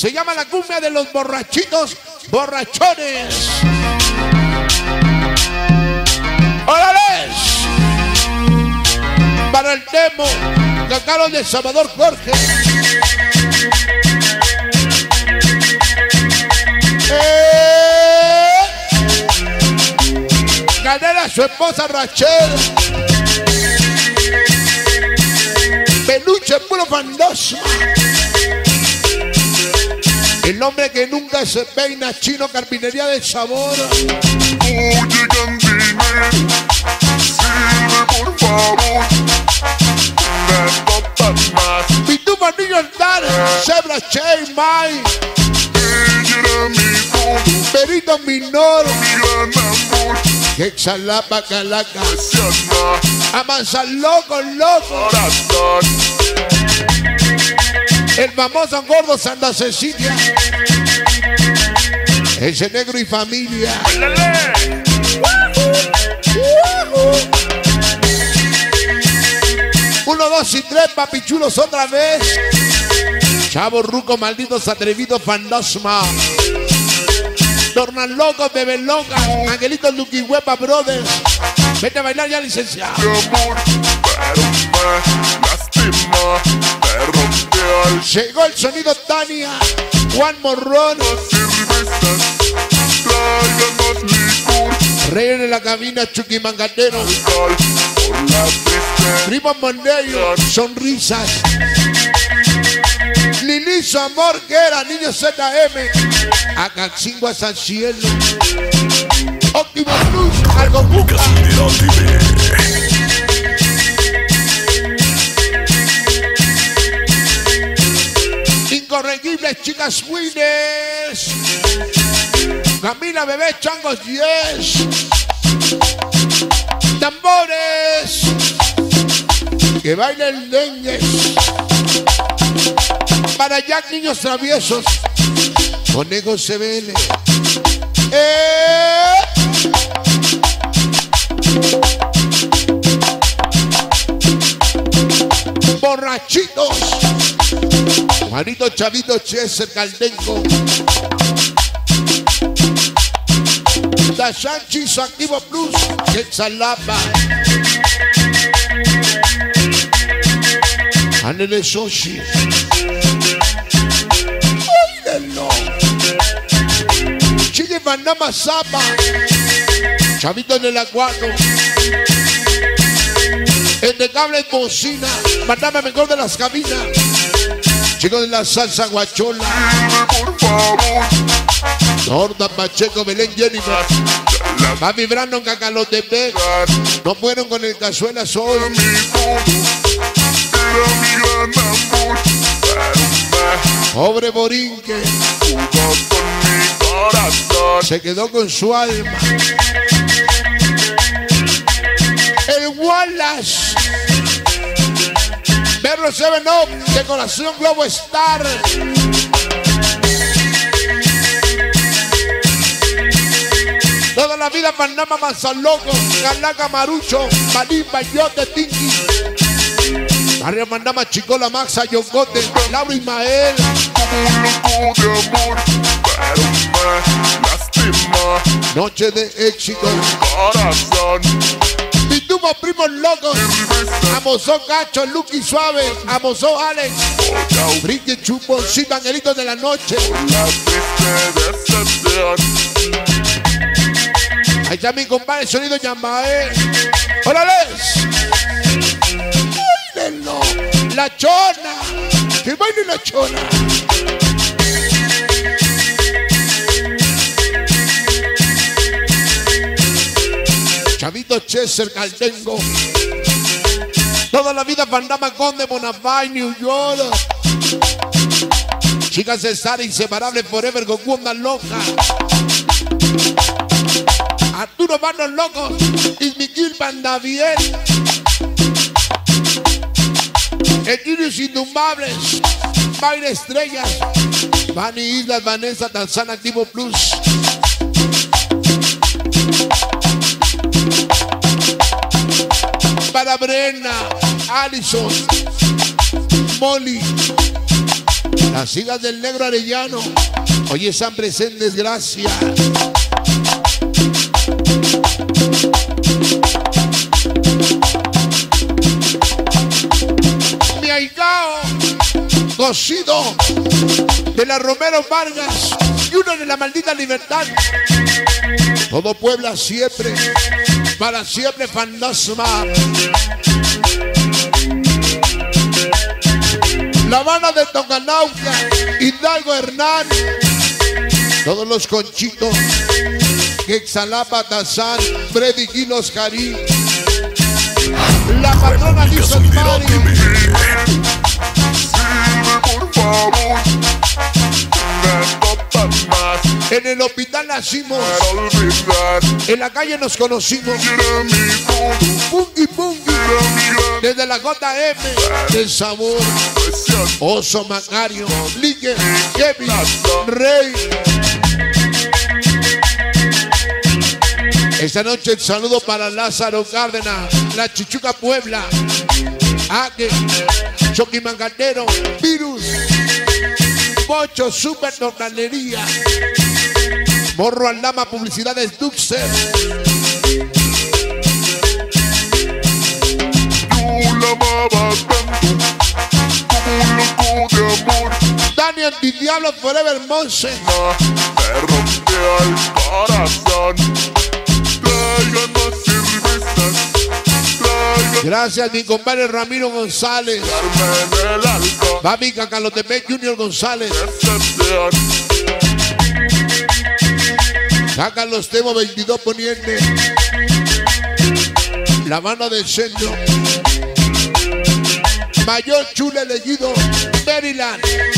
Se llama la cumbia de los borrachitos, borrachones. ¡Órales! Para el demo, Carlos de Salvador Jorge. Canela, su esposa Rachel. Peluche puro fantasma. El hombre que nunca se peina, Chino, carpintería de sabor. Oye, cantinero, sirve por favor una copa más. Pitufo Niño Andar, Zebra Che, Mai. Ella era mi todo, Perito Minor, mi gran amor. Quexalapa, Calaca. Siana, Amansa loco, loco. corazón. El famoso gordo Santa Cecilia. Ese negro y familia. ¡Lele! 1, 2 y 3, papichulos otra vez. Chavo ruco, malditos atrevidos, fantasma. Tornan locos, beben locas. Angelitos, Lucky Huepa, brothers. Vete a bailar ya, licenciado. Mi amor, pero me lastima, me rompió el Llegó el sonido Tania. Juan Morrón. cervezas, tráiganos licor. Rey en la cabina, Chucky Mangatero. Por la triste Primo Mondello, sonrisas. Lilizo Amor, que era niño ZM. Acaxingo hasta el cielo. Óptimo Plus, algo buca. Incorregibles, chicas winners. Camila Bebé, Changos 10. Tambores. Que bailen leñes. Para Jack, niños traviesos. Conejo CBL. Borrachitos. Juanito Chavito Chester Caldenco. Dashanchi, su Activo Plus. Quetzalapa. Anele Soshi. Óidenlo. Chile Panama Zapa. Chavito en el Aguado. El de cable bocina. Mandame mejor de las cabinas. Chicos de la salsa guachola. por favor. Norda Pacheco, Belén Jennifer. Va vibrando en Cacalotepec. No fueron con el Cazuela Sol. Mi todo era mi gran amor, pero Pobre Borinque. me jugó con mi corazón. Se quedó con su alma. El Wallace. Perro 7-Up. Decoración Globo Star. Toda la vida Panamá Manzaloco, Calaca Marucho, Marín Bayote Tinky. Barrio Panamá Chicola Maxa, Yocote, Laura Ismael. Como loco de amor, pero me lastima Noche de éxito. corazón. Pitufo Primos Locos. Amosó Cacho, Lucky Suave. Amosó Alex. Brinque Chuponcito, Angelitos de la Noche. La triste decepción. Ahí está mi compadre, sonido Yamae. ¡Órales! ¡Báilenlo! ¡La Chona! ¡Que baile la Chona! Chavito Chester Caldengo. Toda la vida Pandama Conde, Bonafide, New York. Chicas de Sara, inseparable forever, Goku anda loca. Arturo Manos Locos, Ismiquil Banda Bien. Equilibrios Indommables, Baile Estrellas, Bani Islas, Vanessa, Tanzana Activo Plus. Para Brena, Allison, Molly, Las hijas del negro Arellano hoy están presentes, gracias. Mi ahijao cocido de la Romero Vargas y uno de la Maldita Libertad. Todo Puebla siempre, para siempre fantasma. La Habana de Tocanauca, Hidalgo Hernán, todos los Conchitos, Quexalapa, Tazán, Freddy Gilos, Jarí, la patrona Lisa Mari. Por favor, En el hospital nacimos, para olvidar, en la calle nos conocimos. quiere mi foto, Pungi Pungi, mi desde la JM, del sabor. gran Oso, Macario, Ligue, Kevin, Rey. Esta noche el saludo para Lázaro Cárdenas, la Chichuca Puebla, Aque, Choqui Mangatero, Virus, Pocho, Super Tortanería, Morro Aldama, Publicidades Duxer. Yo la amaba tanto, como un loco de amor. Dani Antidiablo Forever Monse. Me rompió el corazón. Traigan más cervezas, traigan Gracias mi compadre Ramiro González, Carmen el alcohol. Babi Cacalotepec Junior González, Excepción, sacan los Temo 22 Poniente, La Mano del Centro, Mayor Chule Elegido, Maryland.